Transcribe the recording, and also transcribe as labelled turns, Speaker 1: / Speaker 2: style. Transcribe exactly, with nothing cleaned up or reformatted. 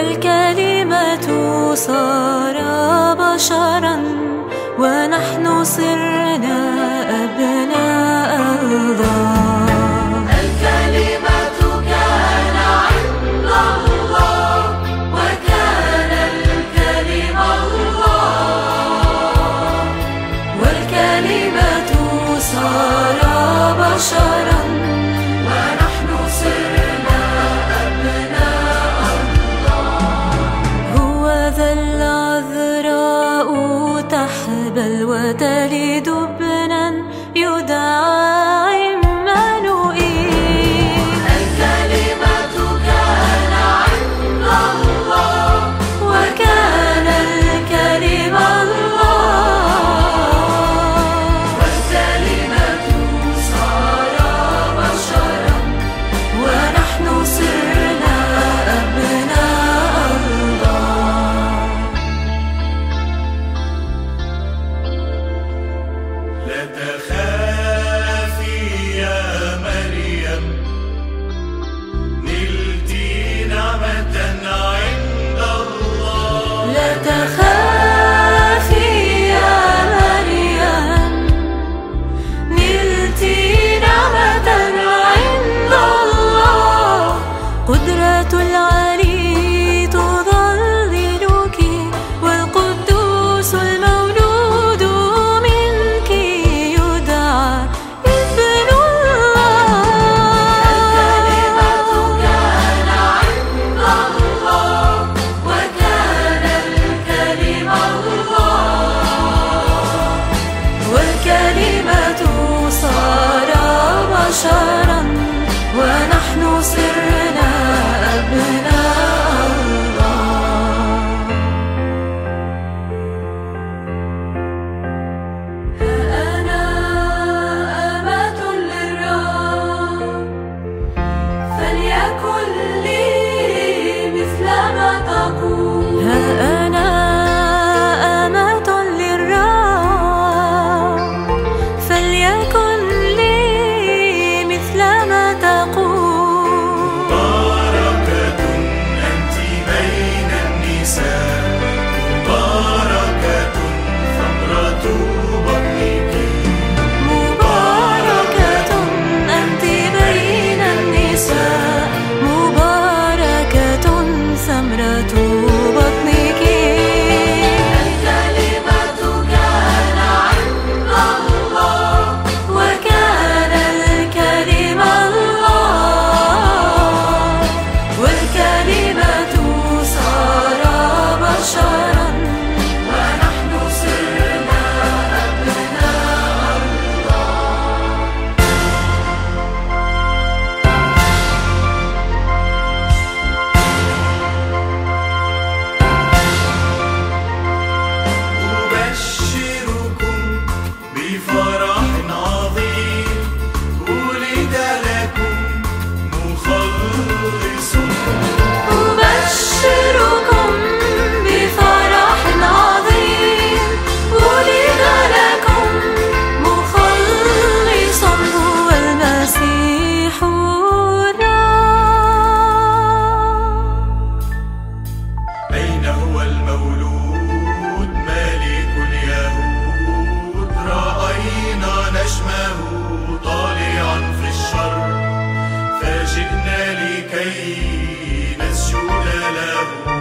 Speaker 1: والكلمة صار بشرا ونحن صرنا أبناء الله.
Speaker 2: الكلمة كان عند الله وكان الكلمة الله،
Speaker 1: والكلمة صار بشرا
Speaker 2: ونحن صرنا أبناء الله.
Speaker 1: هو ذا العذراء تحبل وتلد ابنا يدعى عمانوئيل.
Speaker 2: الكلمة كان عند الله
Speaker 1: وكان الكلمة الله،
Speaker 2: والكلمة صار بشرا
Speaker 1: ونحن صرنا أبناء الله.
Speaker 3: لا تخافي يا مريم، نلتِ نعمة عند الله.
Speaker 1: لا تخافي يا مريم، نلتِ نعمة عند الله. قدرة العلي تظللك، والقدوس المولود منك يدعى ابن الله.
Speaker 2: الكلمة كان عند الله وكان الكلمة الله،
Speaker 1: والكلمة صار بشرا ونحن صرنا أبناء الله. أنا أمة للرب، فليكن لي مثل ما تقول. ها أنا أمة للرب، فليكن لي مثل ما تقول.
Speaker 3: مباركة أنتِ بين النساء، مباركة ثمرة بطنك.
Speaker 1: مباركة أنتِ بين النساء، مباركة ثمرة بطنك.
Speaker 2: الكلمة كان عند الله
Speaker 1: وكان الكلمة الله، والكلمة صار بشرا
Speaker 2: ونحن صرنا أبناء الله.
Speaker 3: أبشركم بفرح عظيم، ولد لكم مخلص.
Speaker 1: أبشركم بفرح عظيم، ولد لكم مخلص هو المسيح الرب.
Speaker 3: أين هو المولود ملك اليهود؟ رأينا نجمه طالعا في الشرق، فجئنا لكي نسجد له.